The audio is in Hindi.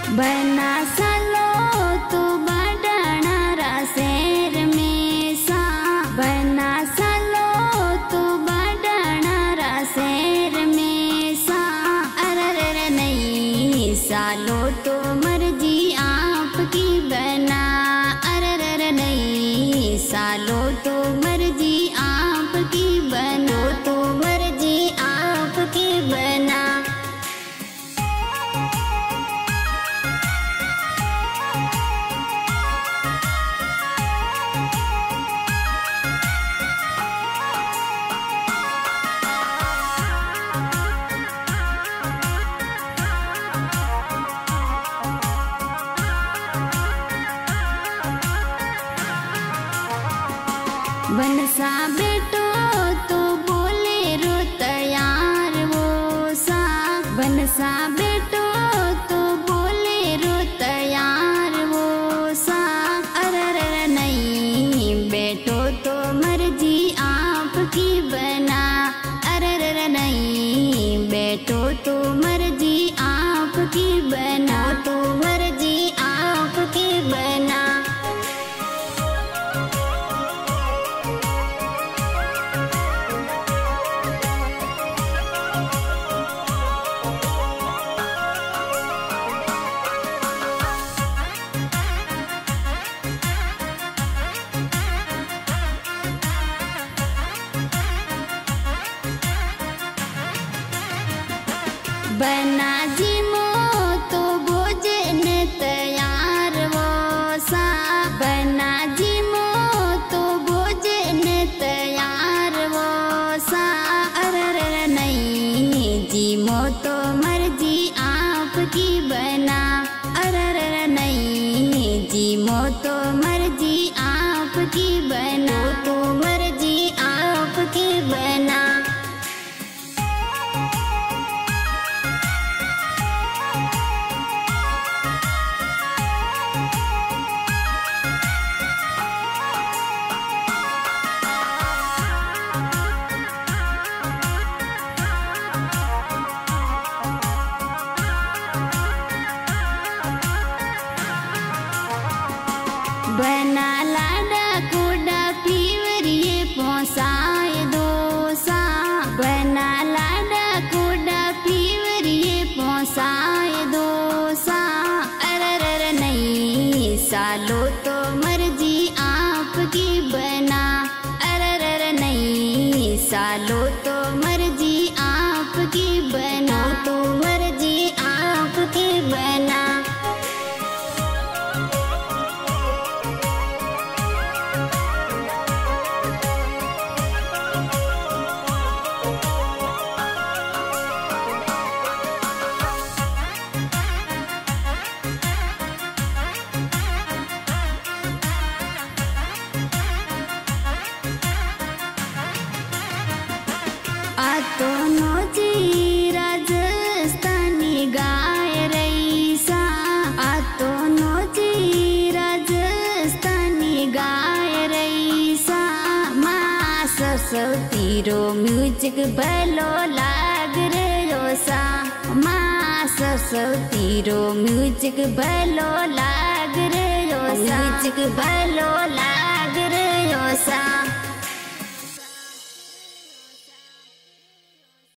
बना सालो तू बड़ाना शेर में सा, बना सालो तू बड़ाना शेर में सा। अरे नहीं सालो तो मर्जी आपकी बना, अरे नहीं सालो तो मर्जी आपकी बना, तो मर्जी आपकी बना। बनसा बेटो तो बोले रो तैयार वो सा, बनसा बेटो तो बोले रो तैयार वो सा। अरे नहीं बेटो तो मर्जी आपकी बना, अरे नहीं बेटो तो मर्जी आपकी बना, तो मर्जी आपकी बना। बना जी मो तो भोजन तैयार वो सा, बना जी मो तो भोजन तैयार वो सा। अरे नहीं जी मो तो मर्जी आपकी बना, अरे नहीं जी मो तो मर्जी आपकी बना, तो मर्जी आपकी बना। बना लाडा कोडा पीवरिए पहुँचाए दो सा, बना लाडा कोडा पीवरिए पहुँचाए दो सा। अरे नहीं सालो तो मर्जी आपकी बना, अरे नहीं सालो तो मर्जी आपकी बना, तो मर्जी आपकी बना। दोनों जी राजस्थानी गाय रही सा, दोनों जी राजस्थानी गाय रही सा। माँ सरस्वती रो म्यूजिक भलो लाग रहो सा, माँ सरस्वती रो म्यूजिक भलो लाग रहो सा, म्यूजिक भलो